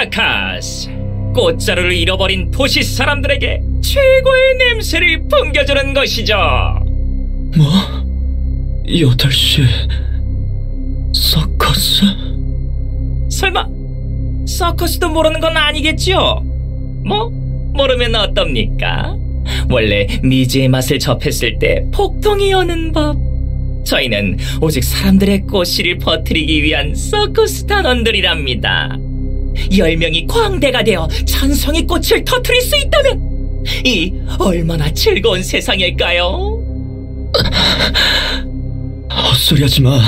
카라카스, 꽃자루를 잃어버린 도시 사람들에게 최고의 냄새를 풍겨주는 것이죠. 뭐? 8시 서커스? 설마 서커스도 모르는 건 아니겠죠? 뭐 모르면 어떻습니까? 원래 미지의 맛을 접했을 때 폭동이 오는 법. 저희는 오직 사람들의 꽃씨를 퍼뜨리기 위한 서커스 단원들이랍니다. 10명이 광대가 되어 찬송의 꽃을 터뜨릴 수 있다면 이 얼마나 즐거운 세상일까요? 헛소리하지 마.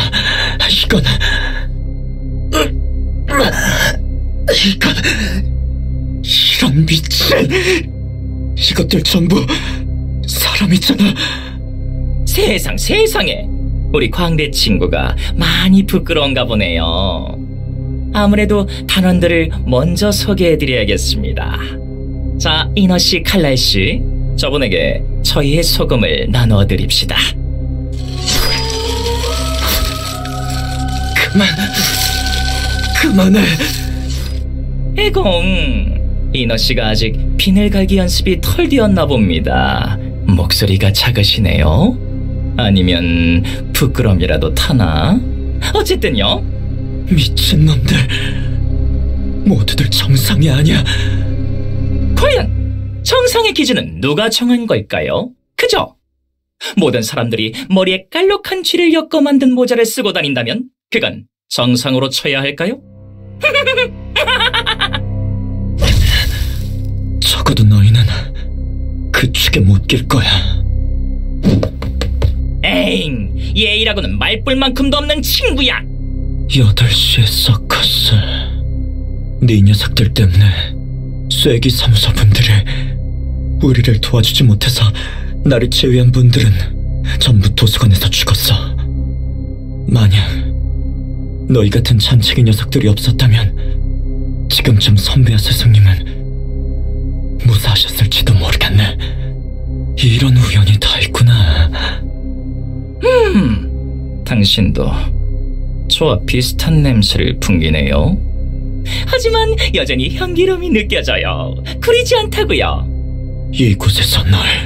이런 미친, 이것들 전부 사람이잖아. 세상에, 우리 광대 친구가 많이 부끄러운가 보네요. 아무래도 단원들을 먼저 소개해드려야겠습니다. 자, 이너씨, 칼날씨, 저분에게 저희의 소금을 나누어드립시다. 그만해. 에공, 이너씨가 아직 비늘 갈기 연습이 덜 되었나 봅니다. 목소리가 작으시네요? 아니면 부끄럼이라도 타나? 어쨌든요. 미친놈들, 모두들 정상이 아니야. 과연 정상의 기준은 누가 정한 걸까요? 그죠? 모든 사람들이 머리에 깔록한 쥐를 엮어 만든 모자를 쓰고 다닌다면 그건 정상으로 쳐야 할까요? 적어도 너희는 그 축에 못 낄 거야. 에잉, 예의라고는 말뿔만큼도 없는 친구야. 8시에 서커스. 네 녀석들 때문에 쐐기 사무소 분들이 우리를 도와주지 못해서 나를 제외한 분들은 전부 도서관에서 죽었어. 만약 너희 같은 잔챙이 녀석들이 없었다면 지금쯤 선배와 스승님은 무사하셨을지도 모르겠네. 이런 우연이 다 있구나. 당신도 저와 비슷한 냄새를 풍기네요. 하지만 여전히 향기로움이 느껴져요. 구리지 않다고요. 이곳에서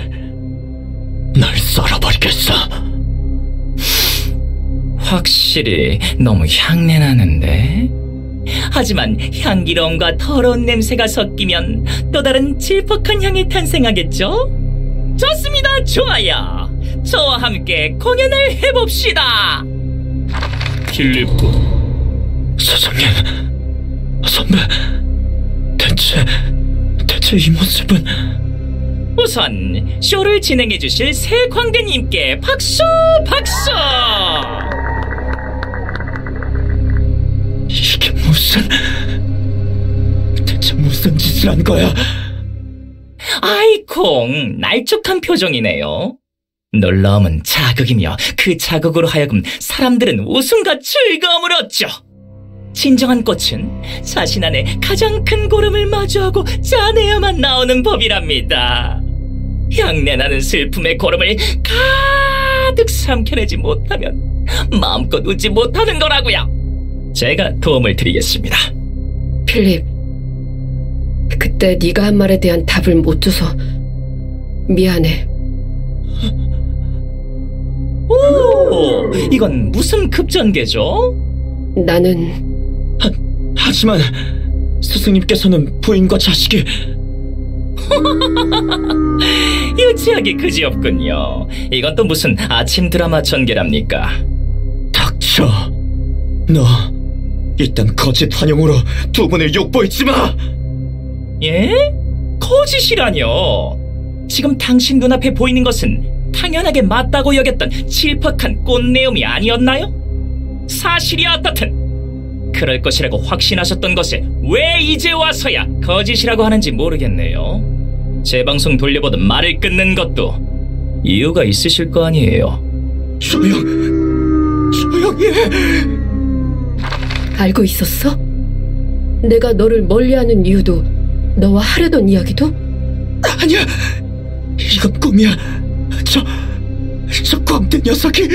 널 썰어버리겠어. 확실히 너무 향내 나는데. 하지만 향기로움과 더러운 냄새가 섞이면 또 다른 질퍽한 향이 탄생하겠죠? 좋습니다, 좋아요. 저와 함께 공연을 해봅시다. 필립군. 사장님, 선배, 대체 이 모습은... 우선 쇼를 진행해 주실 새 광대님께 박수! 이게 대체 무슨 짓을 한 거야? 아이콩, 날쭉한 표정이네요. 놀라움은 자극이며 그 자극으로 하여금 사람들은 웃음과 즐거움을 얻죠. 진정한 꽃은 자신 안에 가장 큰 고름을 마주하고 짜내야만 나오는 법이랍니다. 향내나는 슬픔의 고름을 가득 삼켜내지 못하면 마음껏 웃지 못하는 거라고요. 제가 도움을 드리겠습니다. 필립, 그때 네가 한 말에 대한 답을 못 줘서 미안해. 오, 이건 무슨 급전개죠? 나는... 하지만 스승님께서는 부인과 자식이... 유치하기 그지없군요. 이건 또 무슨 아침 드라마 전개랍니까? 닥쳐. 너 일단 거짓 환영으로 두 분을 욕보이지 마. 예? 거짓이라뇨. 지금 당신 눈앞에 보이는 것은 당연하게 맞다고 여겼던 질퍽한 꽃내음이 아니었나요? 사실이 어떻든 그럴 것이라고 확신하셨던 것에 왜 이제 와서야 거짓이라고 하는지 모르겠네요. 제 방송 돌려보던 말을 끊는 것도 이유가 있으실 거 아니에요. 조용히 해. 알고 있었어? 내가 너를 멀리하는 이유도, 너와 하려던 이야기도? 아니야, 이건 꿈이야. 저 광대 녀석이...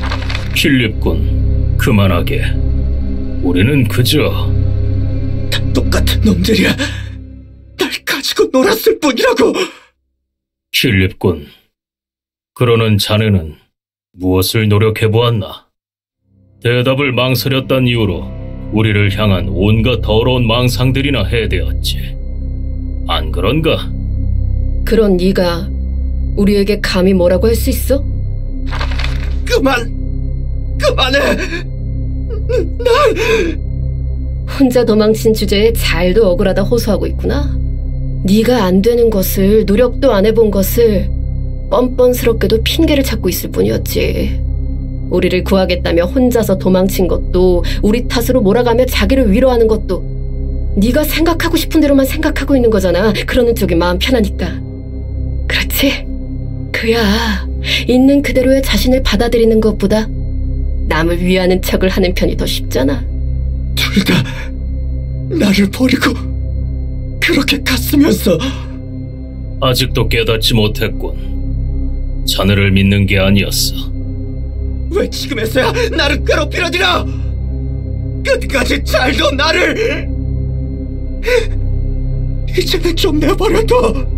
필립군, 그만하게. 우리는 그저... 똑같은 놈들이야. 날 가지고 놀았을 뿐이라고. 필립군, 그러는 자네는 무엇을 노력해보았나? 대답을 망설였던 이유로 우리를 향한 온갖 더러운 망상들이나 해대었지. 안 그런가? 그런 네가 우리에게 감히 뭐라고 할 수 있어? 그만해. 혼자 도망친 주제에 잘도 억울하다 호소하고 있구나. 네가 안 되는 것을, 노력도 안 해본 것을 뻔뻔스럽게도 핑계를 찾고 있을 뿐이었지. 우리를 구하겠다며 혼자서 도망친 것도, 우리 탓으로 몰아가며 자기를 위로하는 것도 네가 생각하고 싶은 대로만 생각하고 있는 거잖아. 그러는 쪽이 마음 편하니까. 그렇지? 그야 있는 그대로의 자신을 받아들이는 것보다 남을 위하는 척을 하는 편이 더 쉽잖아. 둘 다 나를 버리고 그렇게 갔으면서. 아직도 깨닫지 못했군. 자네를 믿는 게 아니었어. 왜 지금에서야 나를 괴롭히려니라. 끝까지 잘도 나를. 이제는 좀 내버려둬.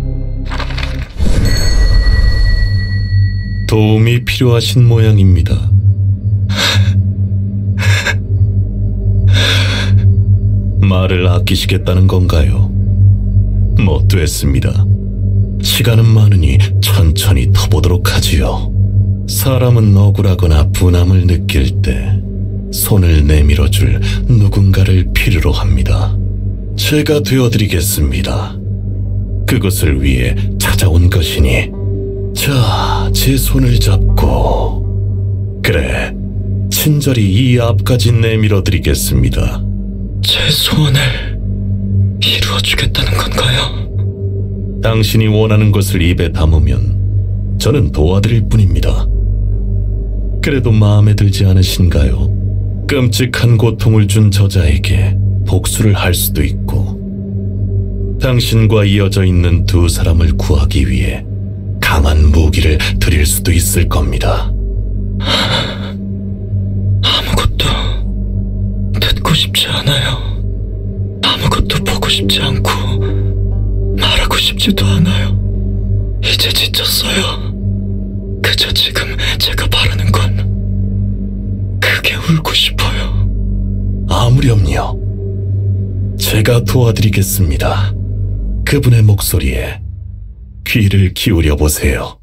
도움이 필요하신 모양입니다. 말을 아끼시겠다는 건가요? 뭐 됐습니다. 시간은 많으니 천천히 터보도록 하지요. 사람은 억울하거나 분함을 느낄 때 손을 내밀어줄 누군가를 필요로 합니다. 제가 되어드리겠습니다. 그것을 위해 찾아온 것이니, 자, 제 손을 잡고, 그래, 친절히 이 앞까지 내밀어드리겠습니다. 제 소원을 이루어주겠다는 건가요? 당신이 원하는 것을 입에 담으면 저는 도와드릴 뿐입니다. 그래도 마음에 들지 않으신가요? 끔찍한 고통을 준 저자에게 복수를 할 수도 있고, 당신과 이어져 있는 두 사람을 구하기 위해 강한 무기를 드릴 수도 있을 겁니다. 아무것도 듣고 싶지 않아요. 아무것도 보고 싶지 않고 말하고 싶지도 않아요. 이제 지쳤어요. 그저 지금 제가 바라는 건 크게 울고 싶어요. 아무렴요. 제가 도와드리겠습니다. 그분의 목소리에 귀를 기울여 보세요.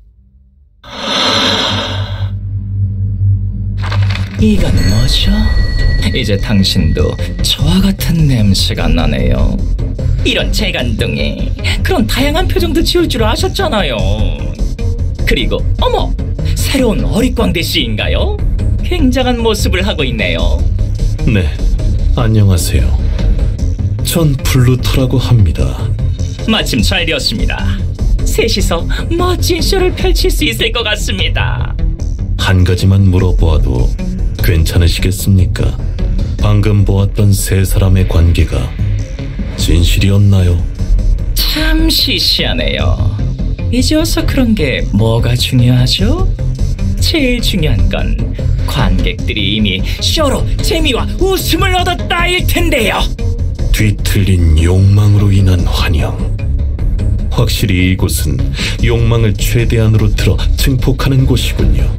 이건 뭐죠? 이제 당신도 저와 같은 냄새가 나네요. 이런 재간둥이, 그런 다양한 표정도 지을 줄 아셨잖아요. 그리고 어머, 새로운 어릿광대 씨인가요? 굉장한 모습을 하고 있네요. 네, 안녕하세요. 전 플루토라고 합니다. 마침 잘 되었습니다. 셋이서 멋진 쇼를 펼칠 수 있을 것 같습니다. 한 가지만 물어보아도 괜찮으시겠습니까? 방금 보았던 세 사람의 관계가 진실이었나요? 참 시시하네요. 이제 와서 그런 게 뭐가 중요하죠? 제일 중요한 건 관객들이 이미 쇼로 재미와 웃음을 얻었다일 텐데요. 뒤틀린 욕망으로 인한 환영. 확실히 이곳은 욕망을 최대한으로 틀어 증폭하는 곳이군요.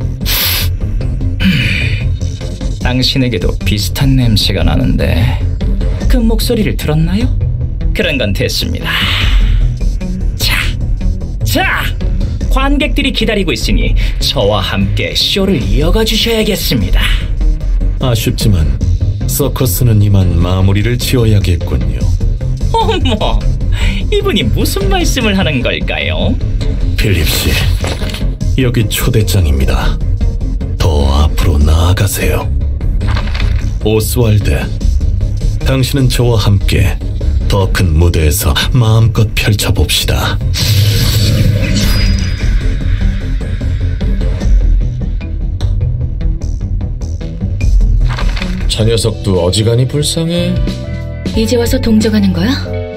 당신에게도 비슷한 냄새가 나는데 그 목소리를 들었나요? 그런 건 됐습니다. 자, 관객들이 기다리고 있으니 저와 함께 쇼를 이어가 주셔야겠습니다. 아쉽지만 서커스는 이만 마무리를 지어야겠군요. 어머, 이분이 무슨 말씀을 하는 걸까요? 필립 씨, 여기 초대장입니다. 더 앞으로 나아가세요. 오스왈드, 당신은 저와 함께 더 큰 무대에서 마음껏 펼쳐봅시다. 저 녀석도 어지간히 불쌍해. 이제 와서 동정하는 거야?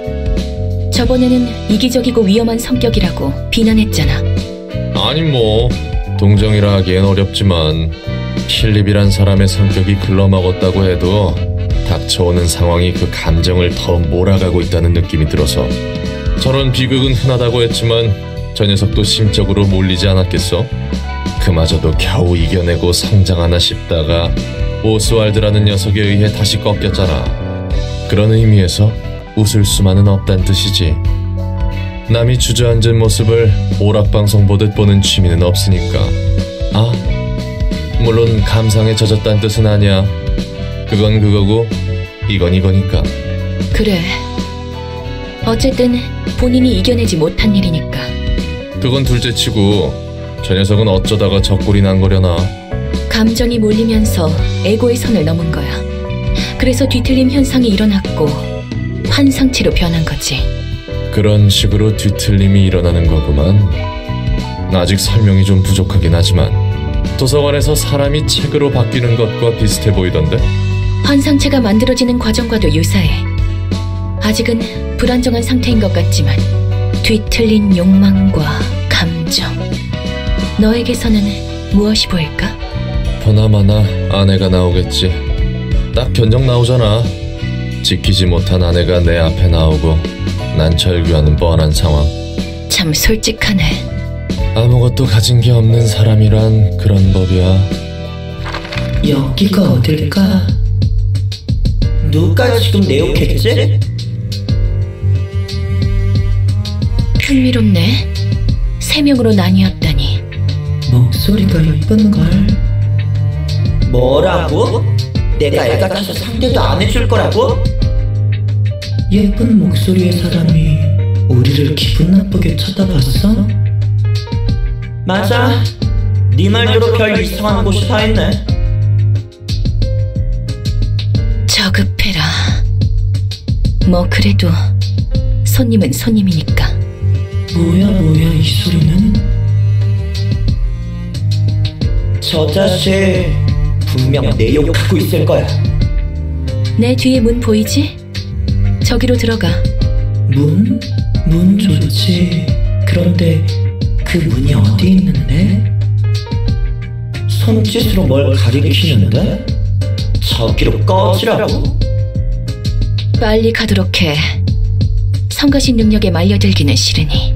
저번에는 이기적이고 위험한 성격이라고 비난했잖아. 아니 뭐 동정이라 하기엔 어렵지만 필립이란 사람의 성격이 글러먹었다고 해도 닥쳐오는 상황이 그 감정을 더 몰아가고 있다는 느낌이 들어서 저런 비극은 흔하다고 했지만 저 녀석도 심적으로 몰리지 않았겠어? 그마저도 겨우 이겨내고 성장하나 싶다가 오스왈드라는 녀석에 의해 다시 꺾였잖아. 그런 의미에서 웃을 수만은 없단 뜻이지. 남이 주저앉은 모습을 오락방송 보듯 보는 취미는 없으니까. 아, 물론 감상에 젖었단 뜻은 아니야. 그건 그거고 이건 이거니까. 그래. 어쨌든 본인이 이겨내지 못한 일이니까. 그건 둘째치고 저 녀석은 어쩌다가 적골이 난 거려나. 감정이 몰리면서 에고의 선을 넘은 거야. 그래서 뒤틀림 현상이 일어났고 환상체로 변한 거지. 그런 식으로 뒤틀림이 일어나는 거구만. 아직 설명이 좀 부족하긴 하지만 도서관에서 사람이 책으로 바뀌는 것과 비슷해 보이던데? 환상체가 만들어지는 과정과도 유사해. 아직은 불안정한 상태인 것 같지만 뒤틀린 욕망과 감정. 너에게서는 무엇이 보일까? 보나마나 아내가 나오겠지. 딱 견적 나오잖아. 지키지 못한 아내가 내 앞에 나오고 난 절규하는 뻔한 상황. 참 솔직하네. 아무것도 가진 게 없는 사람이란 그런 법이야. 여기가 어딜까? 누가 지금 내 욕했지? 흥미롭네. 3명으로 나뉘었다니. 목소리가 예쁜걸. 뭐라고? 내가 애 같아서 상대도 안 해줄 거라고? 예쁜 목소리의 사람이 우리를 기분 나쁘게 쳐다봤어? 맞아. 네 말대로 별 이상한 곳이 다 있네. 저급해라. 뭐 그래도 손님은 손님이니까. 뭐야 이 소리는? 저 자식 분명 내 욕하고 있을 거야. 내 뒤에 문 보이지? 저기로 들어가. 문? 문 좋지. 그런데 그 문이 어디 있는데? 손짓으로 뭘 가리키는데? 저기로 꺼지라고? 빨리 가도록 해. 성가신 능력에 말려들기는 싫으니.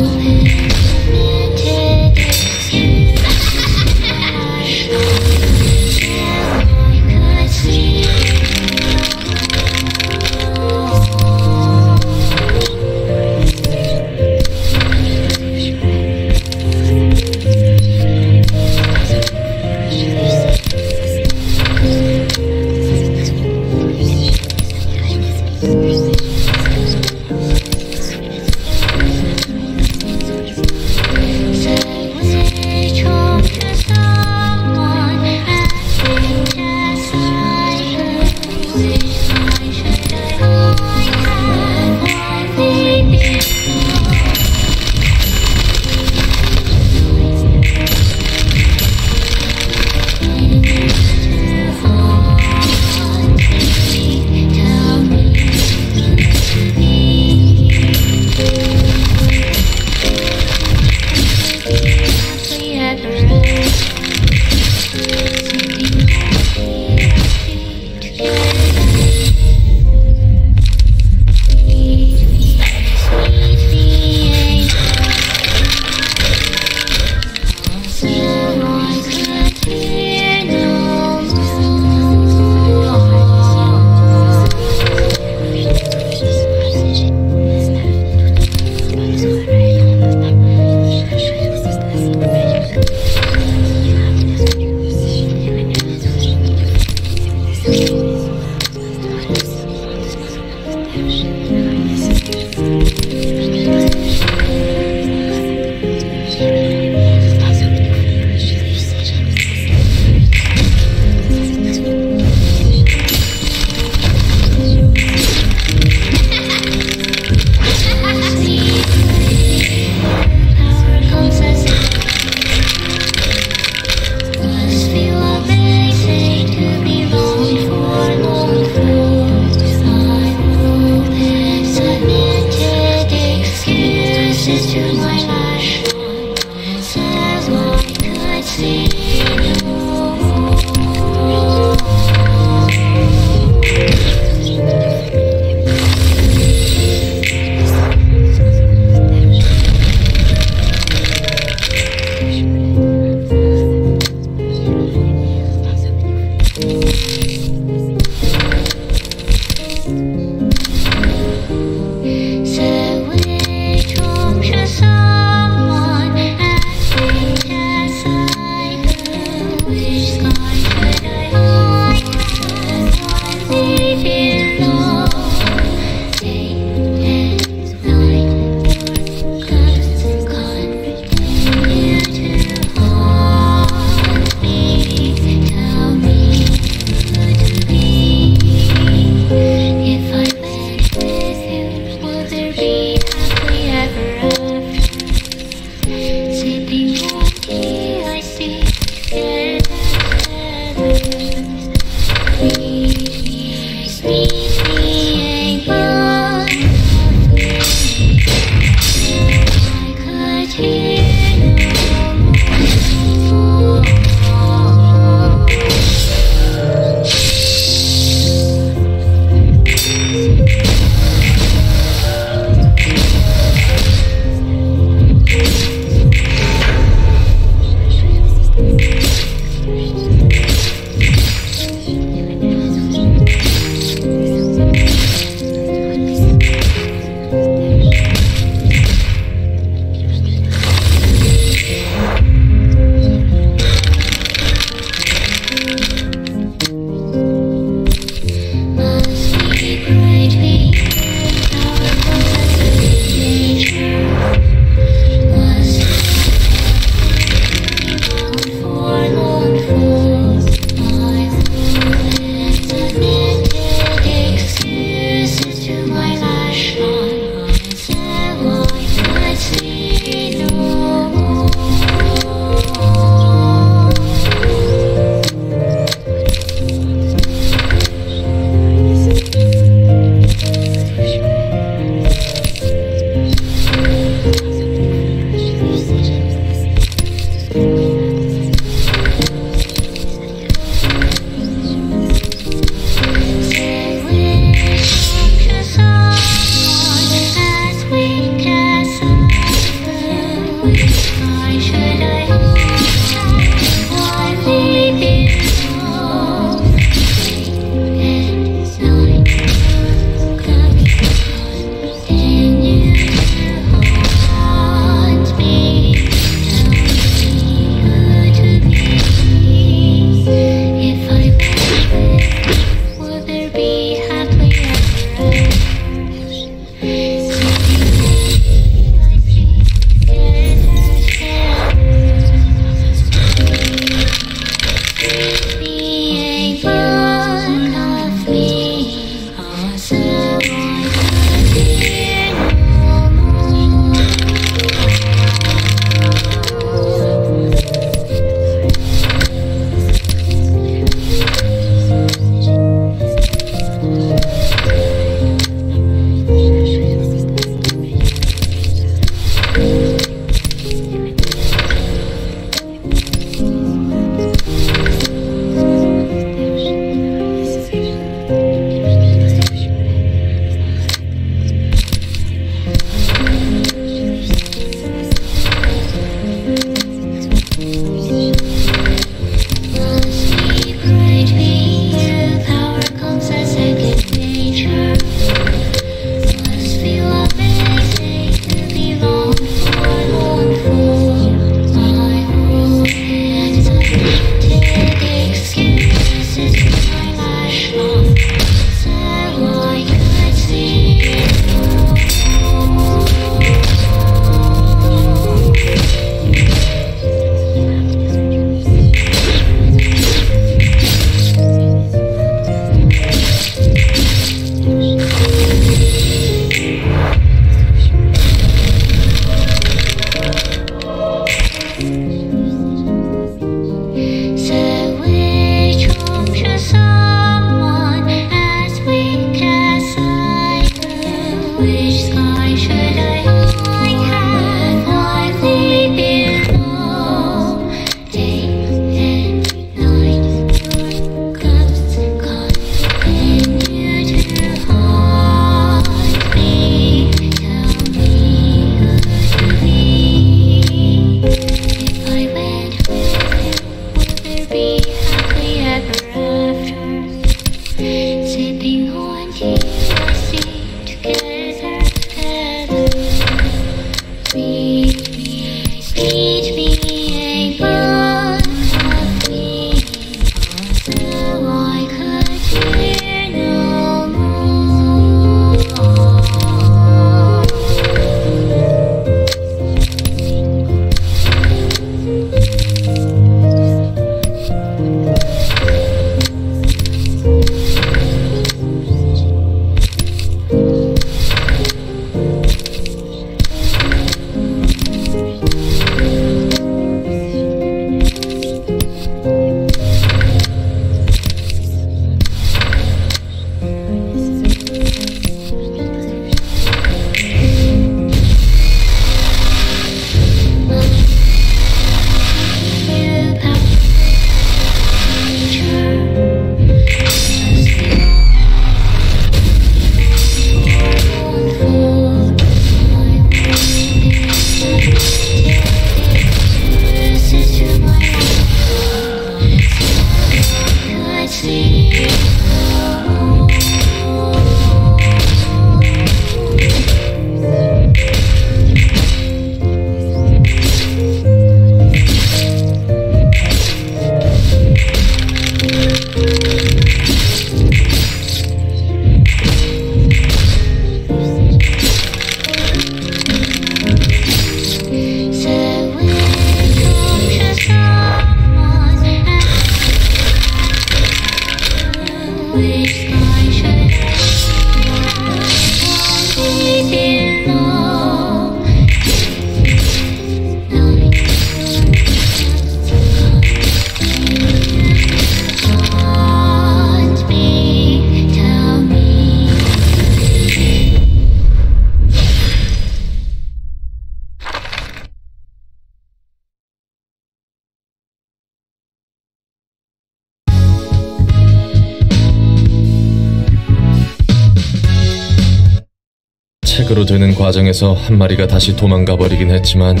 책으로 되는 과정에서 한 마리가 다시 도망가 버리긴 했지만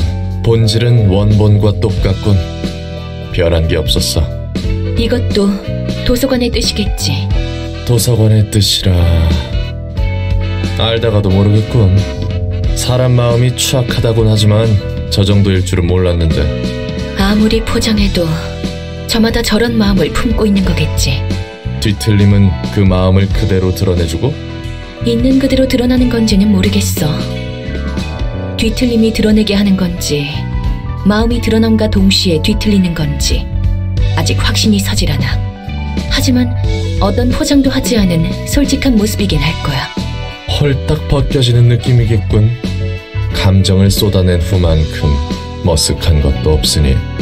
본질은 원본과 똑같군. 변한 게 없었어. 이것도 도서관의 뜻이겠지. 도서관의 뜻이라... 알다가도 모르겠군. 사람 마음이 추악하다곤 하지만 저 정도일 줄은 몰랐는데. 아무리 포장해도 저마다 저런 마음을 품고 있는 거겠지. 뒤틀림은 그 마음을 그대로 드러내주고? 있는 그대로 드러나는 건지는 모르겠어. 뒤틀림이 드러내게 하는 건지 마음이 드러남과 동시에 뒤틀리는 건지 아직 확실히 확신이 서질 않아. 하지만 어떤 포장도 하지 않은 솔직한 모습이긴 할 거야. 헐딱 벗겨지는 느낌이겠군. 감정을 쏟아낸 후만큼 머쓱한 것도 없으니